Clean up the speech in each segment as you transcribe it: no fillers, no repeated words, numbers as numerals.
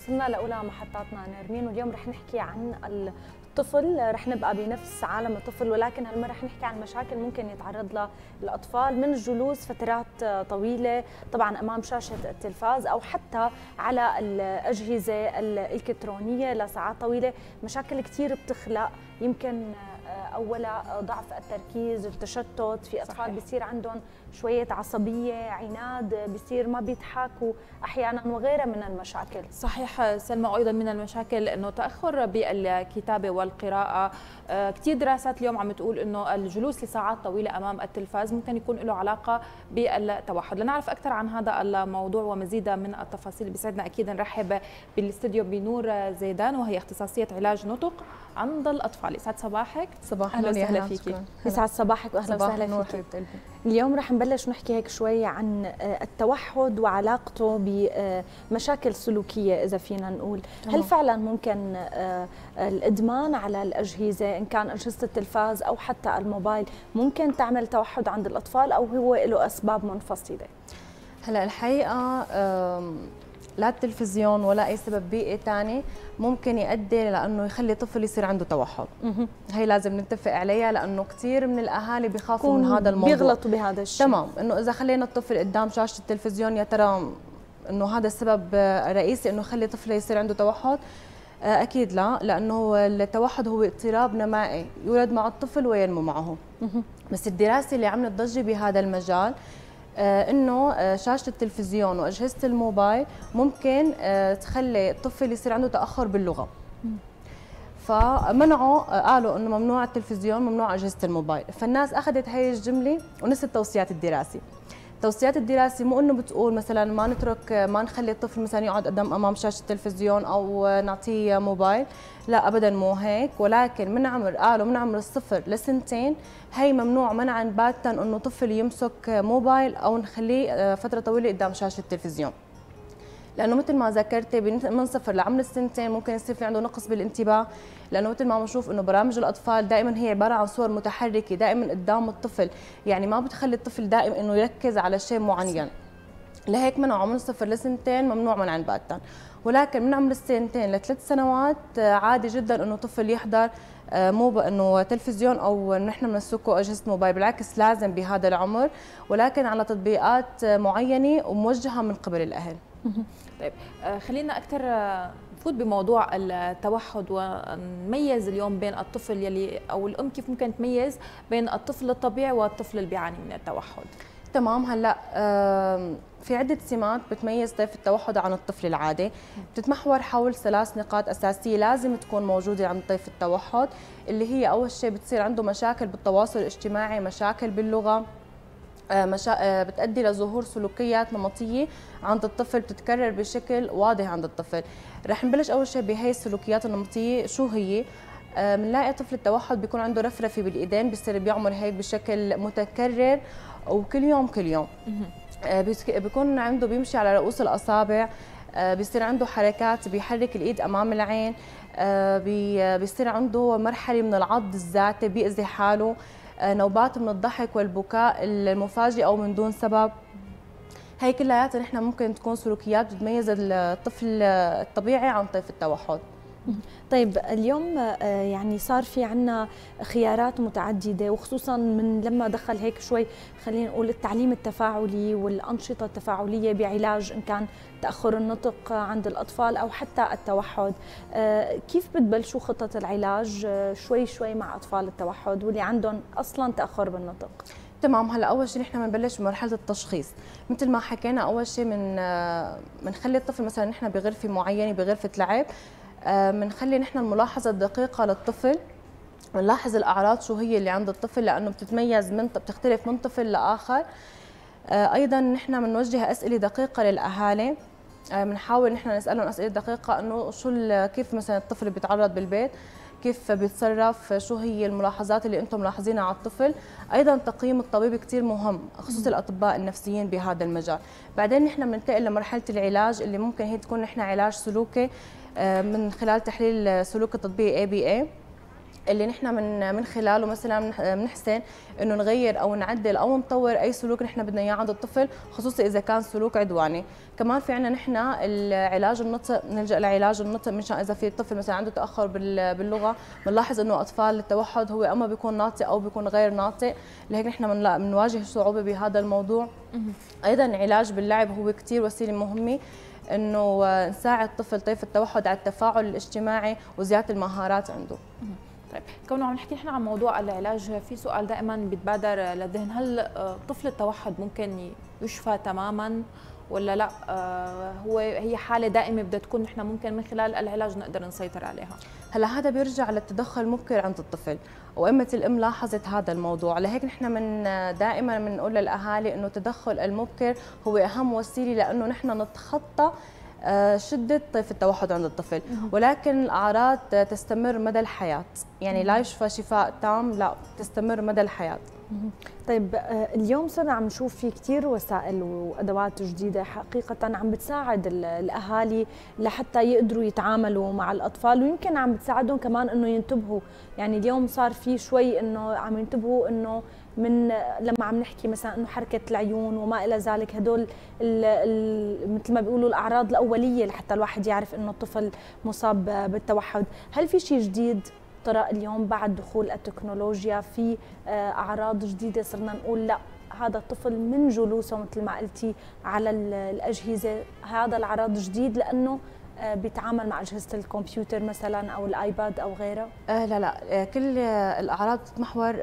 وصلنا لأولى محطاتنا نرمين، واليوم رح نحكي عن الطفل. رح نبقى بنفس عالم الطفل، ولكن هالمرة رح نحكي عن مشاكل ممكن يتعرض لها الأطفال من الجلوس فترات طويلة طبعا أمام شاشة التلفاز أو حتى على الأجهزة الإلكترونية لساعات طويلة. مشاكل كتير بتخلق، يمكن أولا ضعف التركيز، التشتت، في أطفال بيصير عندهم شوية عصبية، عناد، بيصير ما بيضحكوا أحيانا وغيرها من المشاكل. صحيح سلمى، وأيضا من المشاكل أنه تأخر بالكتابة والقراءة. كثير دراسات اليوم عم تقول أنه الجلوس لساعات طويلة أمام التلفاز ممكن يكون له علاقة بالتوحد. لنعرف أكثر عن هذا الموضوع ومزيد من التفاصيل بيسعدنا أكيد نرحب بالاستوديو بنور زيدان، وهي اختصاصية علاج نطق عند الأطفال. يسعد صباحك. صباح أهلا وسهلا فيكي. يسعد صباحك وأهلا وسهلا فيكي. اليوم رح نبلش نحكي هيك شوي عن التوحد وعلاقته بمشاكل سلوكية إذا فينا نقول. هل فعلا ممكن الإدمان على الأجهزة إن كان أجهزة التلفاز أو حتى الموبايل ممكن تعمل توحد عند الأطفال، أو هو له أسباب منفصلة؟ هلا الحقيقة لا التلفزيون ولا أي سبب بيئي ثاني ممكن يؤدي لأنه يخلي طفل يصير عنده توحد. هي لازم نتفق عليها، لأنه كثير من الأهالي بيخافوا من هذا الموضوع، بيغلطوا بهذا الشيء. تمام، إنه إذا خلينا الطفل قدام شاشة التلفزيون يا ترى إنه هذا السبب الرئيسي إنه يخلي طفل يصير عنده توحد؟ أكيد لا، لأنه التوحد هو اضطراب نمائي يولد مع الطفل وينمو معه. بس الدراسة اللي عملت ضجة بهذا المجال انه شاشه التلفزيون واجهزه الموبايل ممكن تخلي الطفل يصير عنده تاخر باللغه. فمنعوا، قالوا انه ممنوع التلفزيون، ممنوع اجهزه الموبايل، فالناس اخذت هي الجمله ونسيت توصيات الدراسه. توصيات الدراسه مو انه بتقول مثلا ما نترك، ما نخلي الطفل مثلا يقعد امام شاشه التلفزيون او نعطيه موبايل، لا ابدا مو هيك، ولكن من عمر، قالوا من عمر الصفر لسنتين هي ممنوع منعا باتا انه طفل يمسك موبايل او نخليه فتره طويله قدام شاشه التلفزيون. لانه مثل ما ذكرتي من صفر لعمر السنتين ممكن يصير في عنده نقص بالانتباه، لانه مثل ما بنشوف انه برامج الاطفال دائما هي عباره عن صور متحركه دائما قدام الطفل، يعني ما بتخلي الطفل دائما انه يركز على شيء معين. لهيك منعوا من صفر لسنتين ممنوع منعا باتا، ولكن من عمر السنتين لثلاث سنوات عادي جدا انه طفل يحضر مو انه تلفزيون او نحن بنسكه اجهزه موبايل، بالعكس لازم بهذا العمر، ولكن على تطبيقات معينه وموجهه من قبل الاهل. طيب خلينا اكثر نفوت بموضوع التوحد ونميز اليوم بين الطفل يلي او الام كيف ممكن تميز بين الطفل الطبيعي والطفل اللي بيعاني من التوحد. تمام، هلا في عدة سمات بتميز طيف التوحد عن الطفل العادي، بتتمحور حول ثلاث نقاط أساسية لازم تكون موجودة عند طيف التوحد، اللي هي أول شيء بتصير عنده مشاكل بالتواصل الاجتماعي، مشاكل باللغة، بتؤدي لظهور سلوكيات نمطيه عند الطفل بتتكرر بشكل واضح عند الطفل. رح نبلش اول شيء بهي السلوكيات النمطيه. شو هي؟ بنلاقي طفل التوحد بيكون عنده رفرفه بالايدين، بيصير بيعمل هيك بشكل متكرر وكل يوم كل يوم. بيكون عنده بيمشي على رؤوس الاصابع، بيصير عنده حركات بيحرك الايد امام العين، بيصير عنده مرحله من العض الذاتي، بيأذي حاله، نوبات من الضحك والبكاء المفاجئ او من دون سبب. هي كلياتها نحن ممكن تكون سلوكيات بتميز الطفل الطبيعي عن طيف التوحد. طيب اليوم يعني صار في عنا خيارات متعددة، وخصوصا من لما دخل هيك شوي خلينا نقول التعليم التفاعلي والأنشطة التفاعلية بعلاج إن كان تأخر النطق عند الأطفال أو حتى التوحد. كيف بتبلشوا خطة العلاج شوي شوي مع أطفال التوحد واللي عندهم أصلا تأخر بالنطق؟ تمام، هلا اول شيء نحن بنبلش بمرحله التشخيص. مثل ما حكينا اول شيء بنخلي الطفل مثلا نحن بغرفه معينه، بغرفه لعب، بنخلي نحن الملاحظه الدقيقه للطفل، بنلاحظ الاعراض شو هي اللي عند الطفل، لانه بتتميز بتختلف من طفل لاخر. ايضا نحن بنوجه اسئله دقيقه للاهالي، بنحاول نحن نسالهم اسئله دقيقه انه شو كيف مثلا الطفل بيتعرض بالبيت، كيف بيتصرف، شو هي الملاحظات اللي انتم ملاحظينها على الطفل. ايضا تقييم الطبيب كثير مهم، خصوصا الاطباء النفسيين بهذا المجال. بعدين نحن بننتقل لمرحله العلاج اللي ممكن هي تكون نحن علاج سلوكي من خلال تحليل سلوك التطبيق ABA. اللي نحن من خلاله مثلا بنحسن انه نغير او نعدل او نطور اي سلوك نحن بدنا اياه عند الطفل، خصوصي اذا كان سلوك عدواني. كمان في عندنا نحن العلاج النطق، نلجا لعلاج النطق مشان اذا في طفل مثلا عنده تاخر باللغه، بنلاحظ انه اطفال التوحد هو اما بيكون ناطق او بيكون غير ناطق، لهيك نحن بنواجه صعوبه بهذا الموضوع. ايضا العلاج باللعب هو كثير وسيله مهمه انه نساعد طفل طيف التوحد على التفاعل الاجتماعي وزياده المهارات عنده. طيب كونه عم نحكي نحن عن موضوع العلاج، في سؤال دائما بيتبادر للذهن، هل طفل التوحد ممكن يشفى تماما ولا لا؟ هي حاله دائمه بدها تكون نحن ممكن من خلال العلاج نقدر نسيطر عليها؟ هلا هذا بيرجع للتدخل المبكر عند الطفل، وأمة الأم لاحظت هذا الموضوع، لهيك نحن دائما بنقول للأهالي إنه التدخل المبكر هو أهم وسيلة، لأنه نحن نتخطى شدة طيف التوحد عند الطفل، ولكن الأعراض تستمر مدى الحياة، يعني لا يشفى شفاء تام، لا تستمر مدى الحياة. طيب اليوم صرنا عم نشوف في كثير وسائل وادوات جديده حقيقه عم بتساعد الاهالي لحتى يقدروا يتعاملوا مع الاطفال، ويمكن عم بتساعدهم كمان انه ينتبهوا. يعني اليوم صار في شوي انه عم ينتبهوا انه من لما عم نحكي مثلا انه حركه العيون وما الى ذلك، هدول مثل ما بيقولوا الاعراض الاوليه لحتى الواحد يعرف انه الطفل مصاب بالتوحد. هل في شيء جديد طرق اليوم بعد دخول التكنولوجيا؟ في اعراض جديده صرنا نقول لا هذا الطفل من جلوسه مثل ما قلتي على الاجهزه هذا الاعراض جديد لانه بيتعامل مع اجهزه الكمبيوتر مثلا او الايباد او غيرها؟ لا كل الاعراض بتتمحور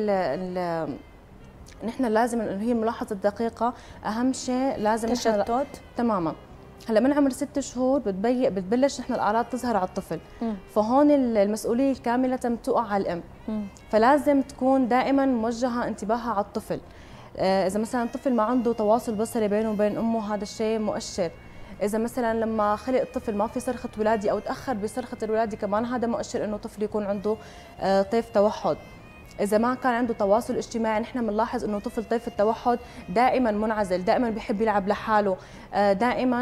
نحن لازم هي الملاحظه الدقيقه، اهم شيء لازم تشتت تماما. هلا من عمر 6 شهور بتبلش نحن الاعراض تظهر على الطفل، فهون المسؤوليه كامله بتقع على الام، فلازم تكون دائما موجهه انتباهها على الطفل. اذا مثلا الطفل ما عنده تواصل بصري بينه وبين امه هذا الشيء مؤشر، اذا مثلا لما خلق الطفل ما في صرخه ولاده او تاخر بصرخه الولاده كمان هذا مؤشر انه طفل يكون عنده طيف توحد. إذا ما كان عنده تواصل اجتماعي نحن بنلاحظ إنه طفل طيف التوحد دائما منعزل، دائما بيحب يلعب لحاله، دائما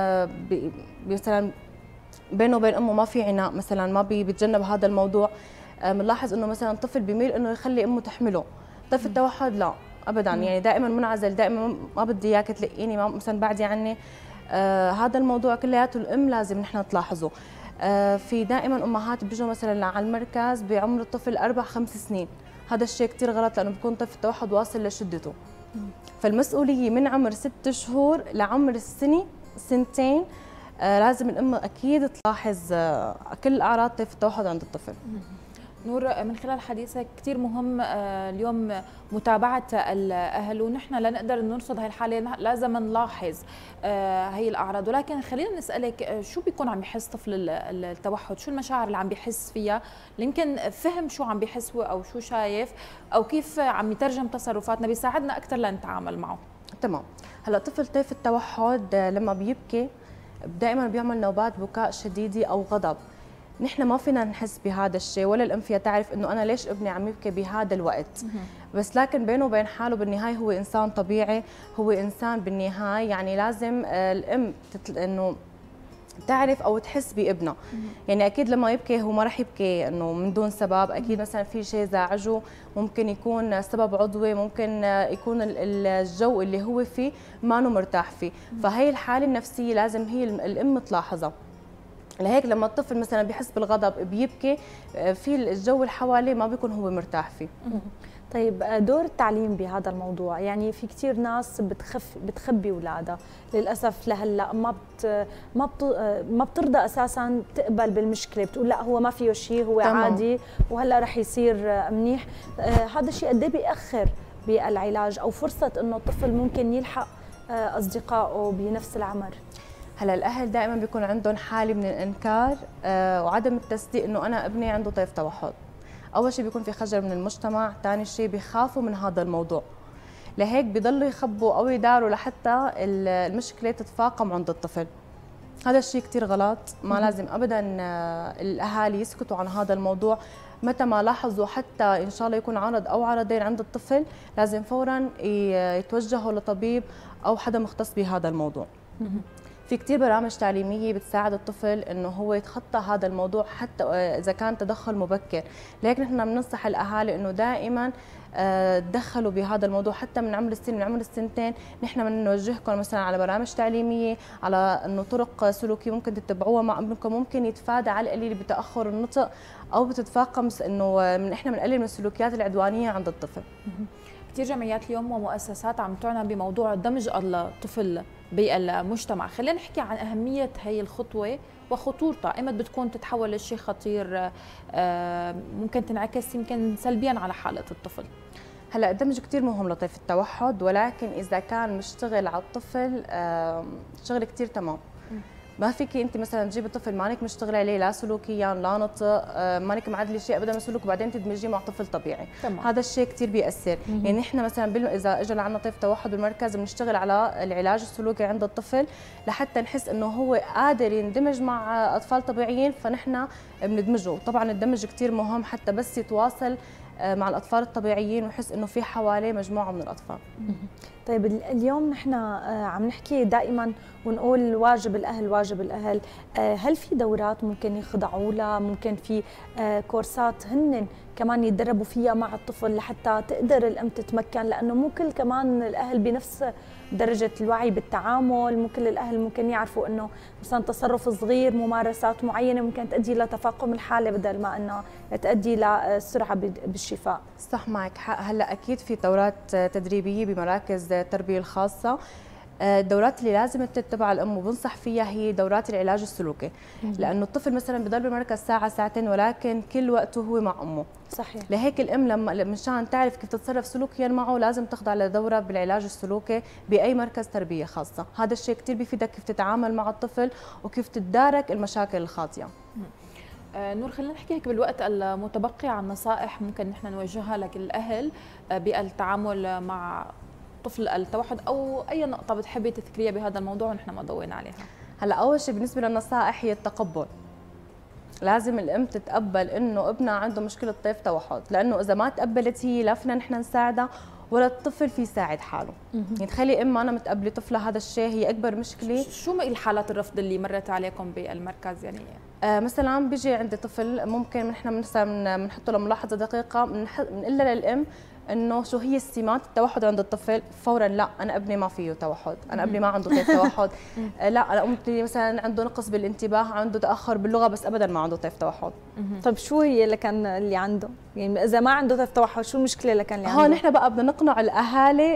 مثلا بينه وبين أمه ما في عناء، مثلا ما بيتجنب هذا الموضوع. بنلاحظ إنه مثلا الطفل بيميل إنه يخلي أمه تحمله. طيف التوحد لا أبدا، يعني دائما منعزل، دائما ما بدي إياك تلقيني، ما مثلا بعدي عني. هذا الموضوع كلياته الأم لازم نحن تلاحظه. في دائما امهات بيجوا مثلا على المركز بعمر الطفل 4-5 سنين، هذا الشيء كثير غلط لانه بيكون طفل التوحد واصل لشدته. فالمسؤوليه من عمر 6 شهور لعمر السنه سنتين، لازم الام اكيد تلاحظ كل اعراض طيف التوحد عند الطفل. نور، من خلال حديثك كثير مهم اليوم متابعة الأهل، ونحن لنقدر نرصد هاي الحالة لازم نلاحظ هي الأعراض، ولكن خلينا نسألك شو بيكون عم يحس طفل التوحد؟ شو المشاعر اللي عم بيحس فيها؟ يمكن فهم شو عم بيحس هو أو شو شايف أو كيف عم يترجم تصرفاتنا بيساعدنا أكثر لنتعامل معه. تمام. هلا طفل طيف التوحد لما بيبكي دائما بيعمل نوبات بكاء شديدة أو غضب. نحن ما فينا نحس بهذا الشيء ولا الام فيها تعرف انه انا ليش ابني عم يبكي بهذا الوقت، بس لكن بينه وبين حاله بالنهايه هو انسان طبيعي، هو انسان بالنهايه، يعني لازم الام انه تعرف او تحس بابنها. يعني اكيد لما يبكي هو ما راح يبكي انه من دون سبب، اكيد مثلا في شيء زعجه، ممكن يكون سبب عضوي، ممكن يكون الجو اللي هو فيه ما انه مرتاح فيه، فهي الحاله النفسيه لازم هي الام تلاحظها. لهيك لما الطفل مثلا بيحس بالغضب بيبكي، في الجو اللي حواليه ما بيكون هو مرتاح فيه. طيب دور التعليم بهذا الموضوع، يعني في كثير ناس بتخبي اولادها للاسف لهلا ما بترضى اساسا تقبل بالمشكله، بتقول لا هو ما فيه شيء، هو تمام. عادي وهلا رح يصير منيح. هذا الشيء قد ايه بيأخر بالعلاج او فرصه انه الطفل ممكن يلحق اصدقائه بنفس العمر؟ هلا الاهل دائما بيكون عندهم حاله من الانكار وعدم التصديق انه انا ابني عنده طيف توحد. اول شيء بيكون في خجل من المجتمع، ثاني شيء بيخافوا من هذا الموضوع، لهيك بيضلوا يخبوا او يداروا لحتى المشكله تتفاقم عند الطفل. هذا الشيء كثير غلط، ما لازم ابدا الاهالي يسكتوا عن هذا الموضوع. متى ما لاحظوا حتى ان شاء الله يكون عرض او عرضين عند الطفل لازم فورا يتوجهوا لطبيب او حدا مختص بهذا الموضوع. في كثير برامج تعليميه بتساعد الطفل انه هو يتخطى هذا الموضوع حتى اذا كان تدخل مبكر. لهيك نحن بننصح الاهالي انه دائما تدخلوا بهذا الموضوع حتى من عمر السن، من عمر السنتين نحن بنوجهكم مثلا على برامج تعليميه، على انه طرق سلوكيه ممكن تتبعوها مع ابنكم، ممكن يتفادى على القليل بتاخر النطق او بتتفاقم انه احنا بنقلل من السلوكيات العدوانيه عند الطفل. كثير جمعيات اليوم ومؤسسات عم تعنى بموضوع دمج الطفل بالمجتمع، خلينا نحكي عن أهمية هي الخطوة وخطورتها، ايمت بتكون تتحول لشيء خطير ممكن تنعكس يمكن سلبيا على حالة الطفل. هلا الدمج كثير مهم لطيف التوحد، ولكن اذا كان مشتغل على الطفل شغل كثير تمام. ما فيك انت مثلا تجيبي طفل مانك مشتغل عليه لا سلوكيا لا نطق، مانك معدله شيء ابدا من سلوك وبعدين تدمجيه مع طفل طبيعي. تمام. هذا الشيء كثير بيأثر. يعني احنا مثلا اذا اجى لعنا طفل توحد بالمركز بنشتغل على العلاج السلوكي عند الطفل لحتى نحس انه هو قادر يندمج مع اطفال طبيعيين، فنحن بندمجه. طبعا الدمج كثير مهم حتى بس يتواصل مع الاطفال الطبيعيين ويحس انه في حواليه مجموعه من الاطفال. طيب اليوم نحن عم نحكي دائما ونقول واجب الاهل واجب الاهل، هل في دورات ممكن يخضعوا لها، ممكن في كورسات هن كمان يتدربوا فيها مع الطفل لحتى تقدر الام تتمكن، لانه مو كل كمان الاهل بنفس درجه الوعي بالتعامل، مو كل الاهل ممكن يعرفوا انه مثلا تصرف صغير ممارسات معينه ممكن تؤدي لتفاقم الحاله بدل ما انه تؤدي لسرعه بالشفاء. صح معك حق. هلا اكيد في دورات تدريبيه بمراكز التربيه الخاصه. الدورات اللي لازم تتبع الام وبنصح فيها هي دورات العلاج السلوكي، لانه الطفل مثلا بضل بالمركز ساعه ساعتين ولكن كل وقته هو مع امه. صحيح. لهيك الام لما مشان تعرف كيف تتصرف سلوكيا معه لازم تخضع لدوره بالعلاج السلوكي باي مركز تربيه خاصه. هذا الشيء كثير بيفيدك كيف تتعامل مع الطفل وكيف تتدارك المشاكل الخاطئه. نور، خلينا نحكي هيك بالوقت المتبقي عن نصائح ممكن نحن نوجهها للأهل بالتعامل مع طفل التوحد، أو أي نقطة بتحبي تذكريها بهذا الموضوع ونحن ما ضوينا عليها. هلا أول شيء بالنسبة للنصائح هي التقبل. لازم الأم تتقبل إنه ابنها عنده مشكلة طيف توحد، لأنه إذا ما تقبلت هي لا فينا نحن نساعدها ولا الطفل في يساعد حاله. يعني تخيلي ام انا متقبله طفلها هذا الشيء هي اكبر مشكله. شو الحالات الرفض اللي مرت عليكم بالمركز يعني؟ مثلا بيجي عندي طفل ممكن نحن مثلا بنحطه لملاحظه دقيقه، بنقول للام انه شو هي السمات التوحد عند الطفل، فورا لا انا ابني ما فيه توحد، انا ابني ما عنده طيف توحد، لا انا امي مثلا عنده نقص بالانتباه، عنده تاخر باللغه بس ابدا ما عنده طيف توحد. طب شو هي اللي كان اللي عنده؟ يعني اذا ما عنده طيف توحد شو المشكله اللي كان اللي عنده؟ هون نحن بقى بدنا نقنع الاهالي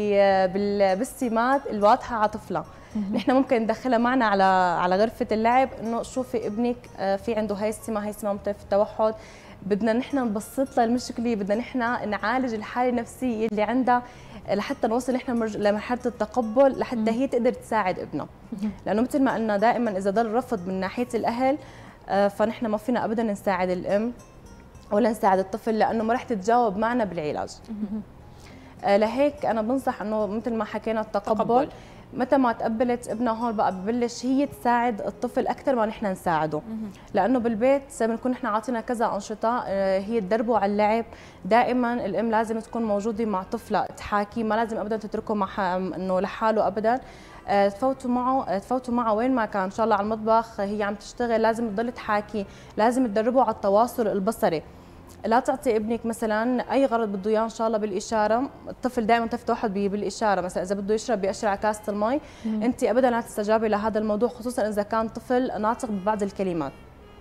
بالسمات الواضحه على طفلها. نحن ممكن ندخلها معنا على غرفه اللعب انه شوفي ابنك في عنده هاي السمه، هاي سمه طيف التوحد، بدنا نحن نبسط لها المشكله، بدنا نحن نعالج الحاله النفسيه اللي عندها لحتى نوصل نحن لمرحله التقبل لحتى هي تقدر تساعد ابنها. لانه مثل ما قلنا دائما اذا ضل رفض من ناحيه الاهل فنحن ما فينا ابدا نساعد الام ولا نساعد الطفل لانه ما رح تتجاوب معنا بالعلاج. لهيك انا بنصح انه مثل ما حكينا التقبل. متى ما تقبلت ابنها هون بقى ببلش هي تساعد الطفل اكثر ما نحن نساعده، لانه بالبيت بنكون نحن عاطينا كذا انشطه هي تدربوا على اللعب. دائما الام لازم تكون موجوده مع طفلها تحاكي، ما لازم ابدا تتركه مع انه لحاله ابدا، تفوتوا معه وين ما كان، ان شاء الله على المطبخ هي عم تشتغل لازم تضل تحاكي، لازم تدربوا على التواصل البصري. لا تعطي ابنك مثلا اي غرض بده اياه ان شاء الله بالاشاره، الطفل دائما طيف توحد بالاشاره، مثلا اذا بده يشرب بيأشر على كاسه المي، انت ابدا لا تستجابي لهذا الموضوع خصوصا اذا كان طفل ناطق ببعض الكلمات.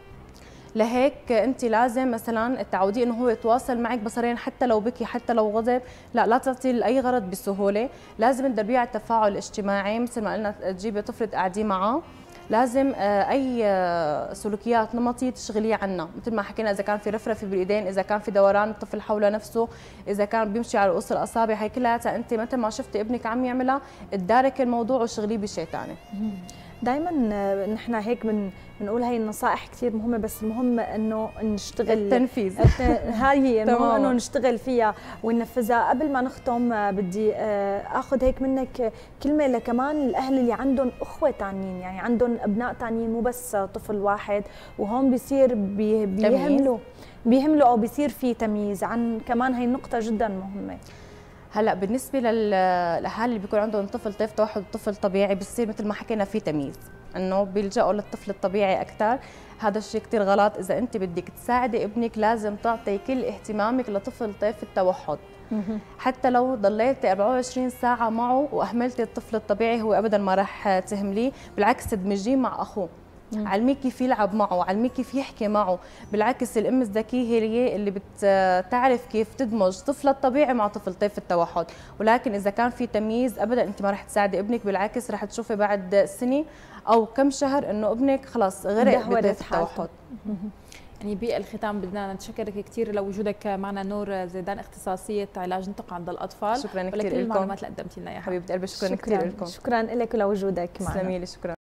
لهيك انت لازم مثلا تعوديه انه هو يتواصل معك بصريا حتى لو بكي حتى لو غضب، لا تعطي اي غرض بسهوله، لازم تدربيه على التفاعل الاجتماعي مثل ما قلنا تجيبي طفل تقعديه معه، لازم اي سلوكيات نمطيه تشغليه عنها، مثل ما حكينا اذا كان في رفرفه بالايدين، اذا كان في دوران الطفل حول نفسه، اذا كان بيمشي على رؤوس الاصابع، هي كلها انت متى ما شفتي ابنك عم يعملها تدارك الموضوع وشغليه بشيء ثاني. دائما نحن هيك بنقول هاي النصائح كثير مهمه، بس المهم انه نشتغل التنفيذ. هاي هي المهم انه نشتغل فيها وننفذها. قبل ما نختم بدي اخذ هيك منك كلمه كمان الاهل اللي عندهم اخوه ثانيين، يعني عندهم ابناء ثانيين مو بس طفل واحد، وهون بيصير بيهملوا او بيصير في تمييز عن كمان هي النقطه جدا مهمه. هلا بالنسبه للاهالي اللي بيكون عندهم طفل طيف توحد وطفل طبيعي، بصير مثل ما حكينا في تمييز، انه بيلجأوا للطفل الطبيعي اكثر. هذا الشيء كثير غلط. اذا انت بدك تساعدي ابنك لازم تعطي كل اهتمامك لطفل طيف التوحد. حتى لو ضليتي 24 ساعه معه واهملتي الطفل الطبيعي، هو ابدا ما راح تهمليه، بالعكس تدمجيه مع اخوه، علميه كيف يلعب معه، علميه كيف يحكي معه. بالعكس الام الذكيه هي اللي بتعرف كيف تدمج طفل الطبيعي مع طفل طيف التوحد. ولكن اذا كان في تمييز ابدا انت ما رح تساعدي ابنك، بالعكس رح تشوفي بعد سنه او كم شهر انه ابنك خلاص غرق بطيف التوحد. يعني بالختام بدنا نتشكرك كثير لوجودك معنا نور زيدان، اختصاصيه علاج نطق عند الاطفال. شكرا كثير لكل لكم المعلومات اللي قدمتي لنا اياها. حبيبه قلبي، شكرا كثير لكم. شكرا لك ولوجودك معنا. تسلمي لي، شكرا.